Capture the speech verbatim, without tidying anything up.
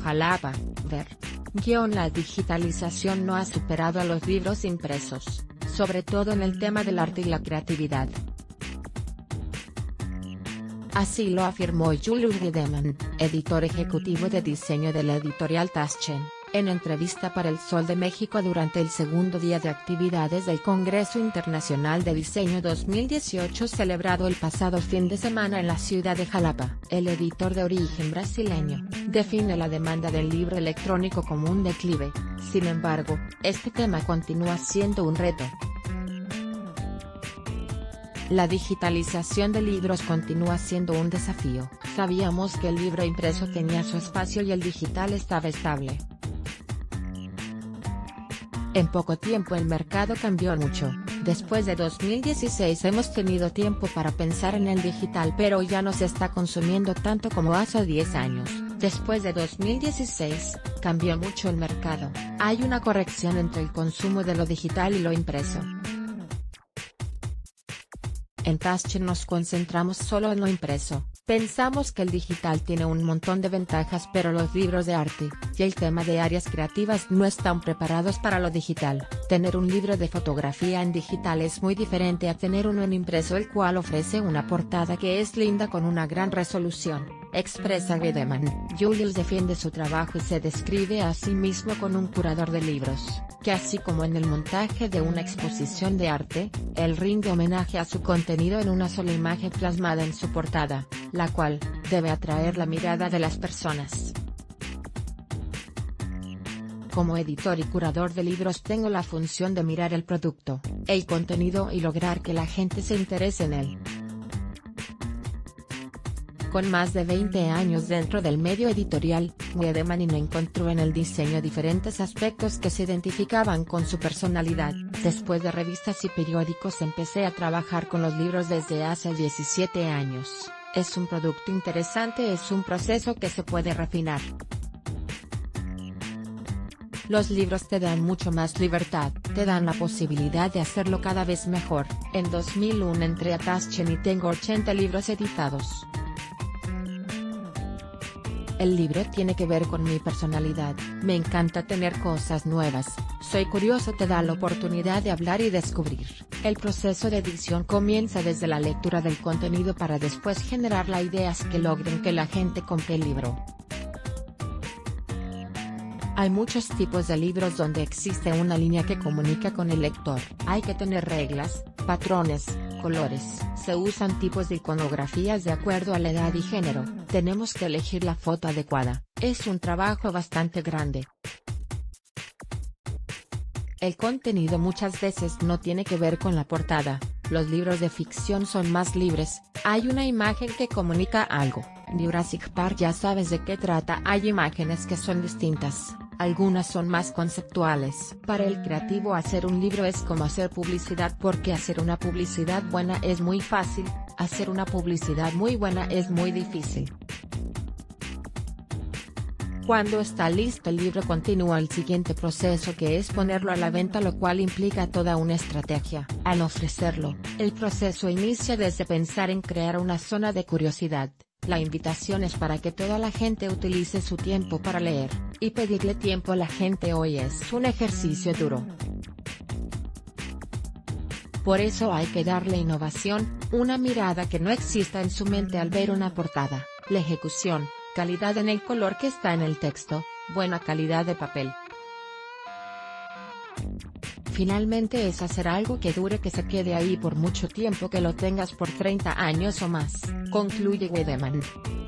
Jalapa, ver. Guión La digitalización no ha superado a los libros impresos, sobre todo en el tema del arte y la creatividad. Así lo afirmó Julius Wiedemann, editor ejecutivo de diseño de la editorial Taschen, en entrevista para El Sol de México durante el segundo día de actividades del Congreso Internacional de Diseño dos mil dieciocho celebrado el pasado fin de semana en la ciudad de Jalapa. El editor de origen brasileño, define la demanda del libro electrónico como un declive. Sin embargo, este tema continúa siendo un reto. La digitalización de libros continúa siendo un desafío. Sabíamos que el libro impreso tenía su espacio y el digital estaba estable. En poco tiempo el mercado cambió mucho. Después de dos mil dieciséis hemos tenido tiempo para pensar en el digital, pero ya no se está consumiendo tanto como hace diez años. Después de dos mil dieciséis, cambió mucho el mercado. Hay una corrección entre el consumo de lo digital y lo impreso. En Taschen nos concentramos solo en lo impreso. Pensamos que el digital tiene un montón de ventajas, pero los libros de arte, y el tema de áreas creativas no están preparados para lo digital. Tener un libro de fotografía en digital es muy diferente a tener uno en impreso, el cual ofrece una portada que es linda con una gran resolución, expresa Wiedemann. Julius defiende su trabajo y se describe a sí mismo como un curador de libros, que así como en el montaje de una exposición de arte, él rinde homenaje a su contenido en una sola imagen plasmada en su portada, la cual debe atraer la mirada de las personas. Como editor y curador de libros tengo la función de mirar el producto, el contenido y lograr que la gente se interese en él. Con más de veinte años dentro del medio editorial, Wiedemann encontró en el diseño diferentes aspectos que se identificaban con su personalidad. Después de revistas y periódicos empecé a trabajar con los libros desde hace diecisiete años. Es un producto interesante, es un proceso que se puede refinar. Los libros te dan mucho más libertad, te dan la posibilidad de hacerlo cada vez mejor. En dos mil uno entré a Taschen y tengo ochenta libros editados. El libro tiene que ver con mi personalidad, me encanta tener cosas nuevas, soy curioso, te da la oportunidad de hablar y descubrir. El proceso de edición comienza desde la lectura del contenido para después generar las ideas que logren que la gente compre el libro. Hay muchos tipos de libros donde existe una línea que comunica con el lector. Hay que tener reglas, patrones, colores. Se usan tipos de iconografías de acuerdo a la edad y género. Tenemos que elegir la foto adecuada. Es un trabajo bastante grande. El contenido muchas veces no tiene que ver con la portada. Los libros de ficción son más libres. Hay una imagen que comunica algo. Jurassic Park, ya sabes de qué trata. Hay imágenes que son distintas. Algunas son más conceptuales. Para el creativo hacer un libro es como hacer publicidad, porque hacer una publicidad buena es muy fácil, hacer una publicidad muy buena es muy difícil. Cuando está listo el libro continúa el siguiente proceso, que es ponerlo a la venta, lo cual implica toda una estrategia. Al ofrecerlo, el proceso inicia desde pensar en crear una zona de curiosidad. La invitación es para que toda la gente utilice su tiempo para leer, y pedirle tiempo a la gente hoy es un ejercicio duro. Por eso hay que darle innovación, una mirada que no exista en su mente al ver una portada, la ejecución, calidad en el color que está en el texto, buena calidad de papel. Finalmente es hacer algo que dure, que se quede ahí por mucho tiempo, que lo tengas por treinta años o más, concluye Wiedemann.